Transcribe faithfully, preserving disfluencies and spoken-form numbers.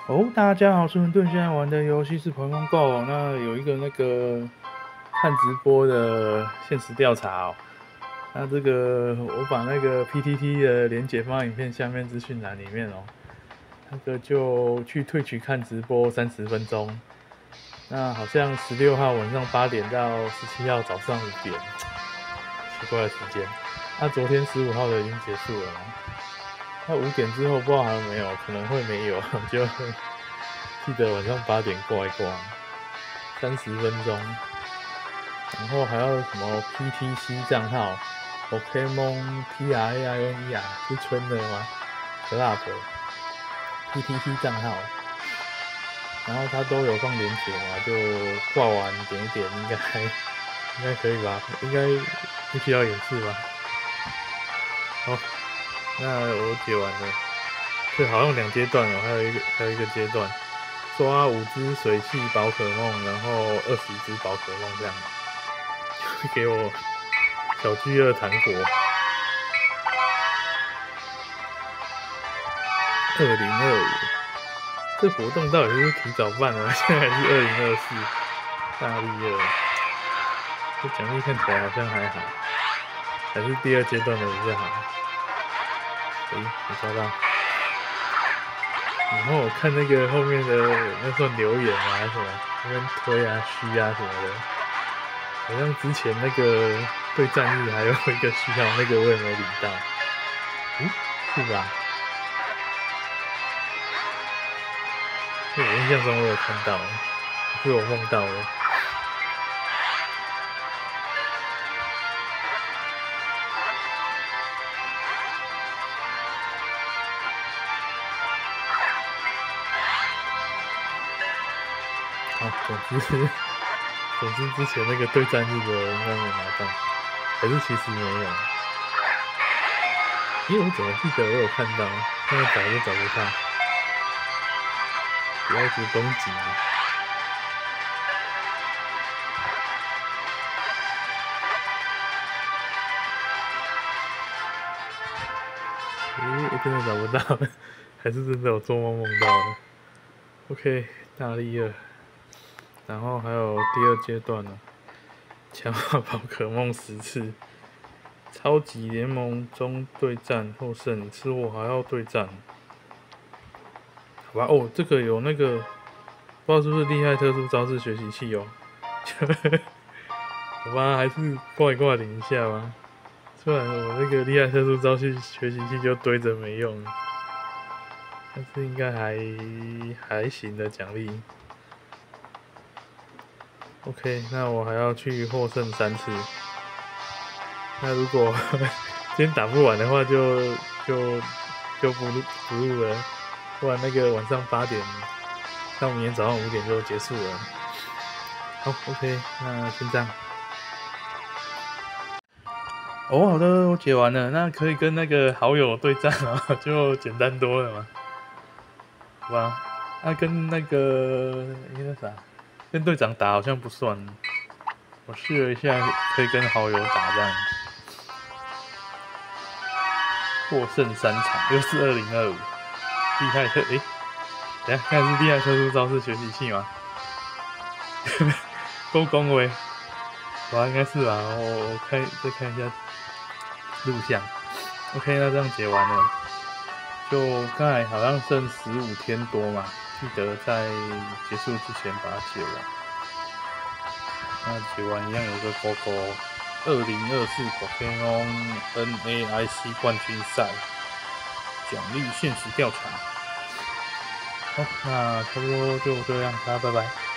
哦，大家好，孙文顿现在玩的游戏是《p o k e m o n Go》，那有一个那个看直播的现实调查哦。那这个我把那个 P T T 的连结放在影片下面资讯栏里面哦。那个就去退取看直播三十分钟。那好像十六号晚上八点到十七号早上五点，奇怪的时间。那昨天十五号的已经结束了嘛？那五点之后不知道还有没有，可能会没有，就记得晚上八点挂一挂，三十分钟。然后还有什么 P T C 账号 ，Pokemon P R A I N E 啊，是春的吗 ？Club P T C 账号，然后它都有放连结嘛，就挂完点一点，应该应该可以吧？应该不需要演示吧？好。那我解完了，这好像两阶段哦，还有一个还有一个阶段，抓五只水系宝可梦，然后二十只宝可梦这样，就会给我小巨鳄糖果。二零二五，这活动到底是不是提早办了？现在还是二零二四，大力鳄，这奖励看起来好像还好，还是第二阶段的比较好。诶，没抓到。然后我看那个后面的那算留言啊什么，那边推啊虚啊什么的，好像之前那个对战日还有一个序号，那个我也没领到。嗯，是吧？我印象中我有看到，是我梦到了。好，总之，总之之前那个对战日的我应该没拿到，还是其实没有。因为我怎么记得我有看到，现在找都找不到。不要一直攻击。诶，我真的找不到，还是真的我做梦梦到了。OK， 大力二，然后还有第二阶段呢，强化宝可梦十次，超级联盟中对战获胜，吃货还要对战。好吧，哦，这个有那个，不知道是不是厉害特殊招式学习器哦。好吧，还是挂一挂领一下吧。虽然我那个厉害特殊招式学习器就堆着没用，但是应该还还行的奖励。OK， 那我还要去获胜三次。那如果今天打不完的话就，就就就不录不录了，不然那个晚上八点到明天早上五点就结束了。好 ，OK， 那先这样。哦，好的，我解完了，那可以跟那个好友对战了，就简单多了嘛，好吧？那、啊、跟那个那个啥，跟队长打好像不算，我试了一下，可以跟好友打这样，获胜三场，又是二零二五，厉害特诶，等下看是厉害特殊招式学习器吗？够恭维，哇，应该是吧？我我看再看一下。录像 ，OK， 那这样解完了，就刚才好像剩十五天多嘛，记得在结束之前把它解完。那解完一样有个勾勾，二零二四 Pokemon N A I C 冠军赛奖励现实调查。好，那差不多就这样，大家拜拜。